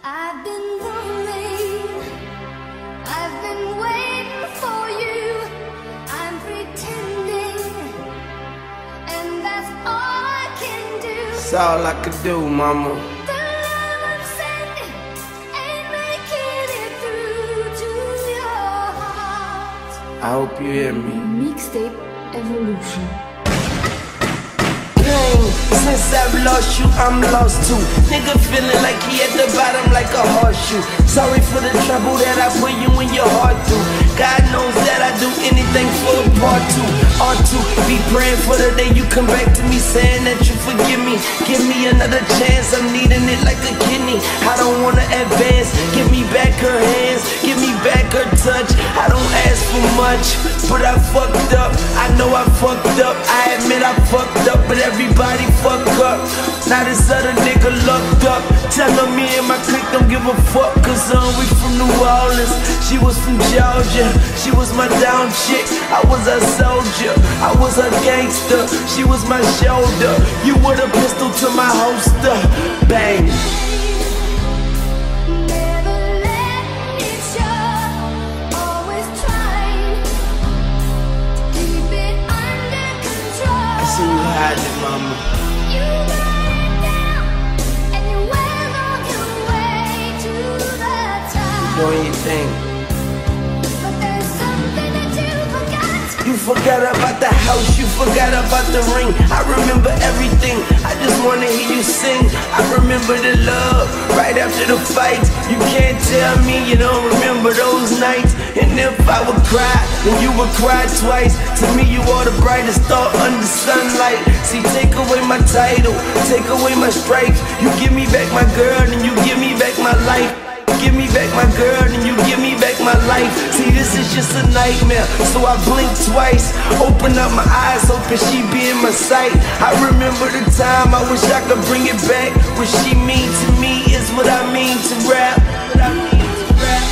I've been rolling, I've been waiting for you. I'm pretending, and that's all I can do. That's all I could do, mama. The love I'm sending ain't making it through to your heart. I hope you hear me. Mixtape Evolution. Since I've lost you, I'm lost too. Nigga feeling like he at the bottom like a horseshoe. Sorry for the trouble that I put you in your heart through. God knows that I do anything for a part two. Or two, be praying for the day you come back to me, saying that you forgive me. Give me another chance, I'm needing it like a kidney. I don't wanna advance, give me back her hands, give me back her touch. I don't ask for much, but I fucked up. I know I fucked up, I admit I fucked up, but everybody fuck up. Now this other nigga locked up. Tell her me and my clique don't give a fuck, cause we from New Orleans, she was from Georgia. She was my down chick, I was a soldier, I was a gangster, she was my shoulder. You were the pistol to my holster. Bang. Never let it show, always trying to keep it under control. I see you hiding, mama. You got it down, and you went on your way to the top. Doing your thing. But there's something that you forgot. You forgot about the house, you forgot about the ring. I remember everything, I just wanna hear you sing. I remember the love, right after the fights. You can't tell me you don't remember those nights. And if I would cry, then you would cry twice. To me you are the brightest star under sunlight. See, take away my title, take away my stripes. You give me back my girl, and you give me back my life. Give me back my girl, and you give me back my life. See, this is just a nightmare, so I blink twice. Open up my eyes, hoping she be in my sight. I remember the time, I wish I could bring it back. What she mean to me is what I mean to rap. What I mean to rap.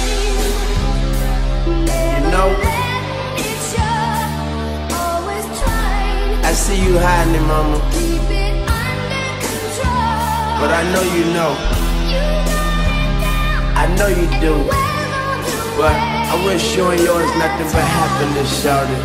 You know, It show, always trying I see you hiding, mama, to keep it under control. but I know you know. You got it down, I know you do. went on your But way I wish you and yours nothing but happiness, shawty.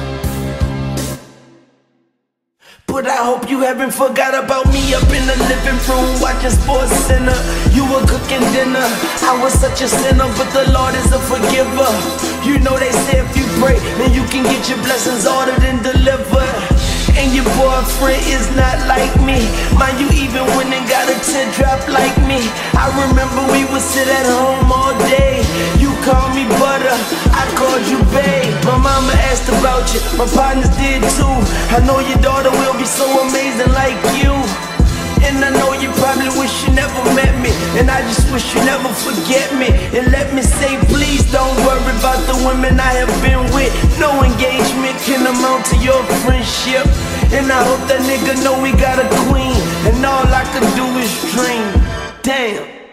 But I hope you haven't forgot about me up in the living room watching Sports Center. You were cooking dinner, I was such a sinner, but the Lord is a forgiver. You know they say if you pray, then you can get your blessings ordered and delivered. And your boyfriend is not like me. Mind you, even when they got a teardrop like me. I remember we would sit at home all day. You called me butter, I called you babe. My mama asked about you, my partners did too. I know your daughter will be so amazing like you. And I know you probably wish you never met me, and I just wish you never forget me. And let me say, please don't worry about the women I have been with. No engagement can amount to your friendship. And I hope that nigga know we got a queen, and all I could do is dream. Damn.